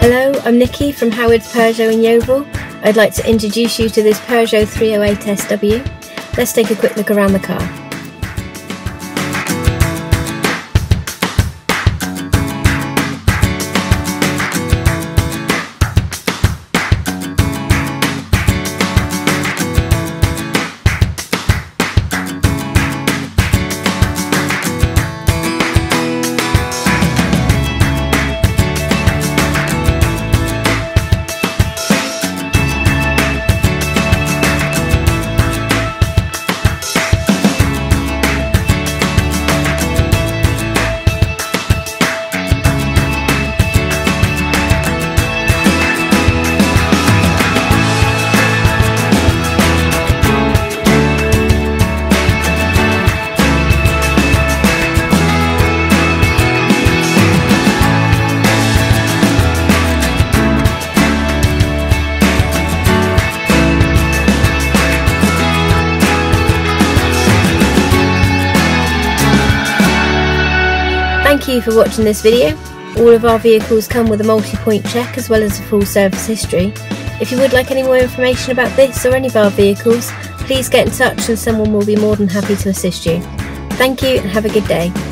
Hello, I'm Nikki from Howard's Peugeot in Yeovil. I'd like to introduce you to this Peugeot 308 SW. Let's take a quick look around the car. Thank you for watching this video. All of our vehicles come with a multi-point check as well as a full service history. If you would like any more information about this or any of our vehicles, please get in touch and someone will be more than happy to assist you. Thank you and have a good day.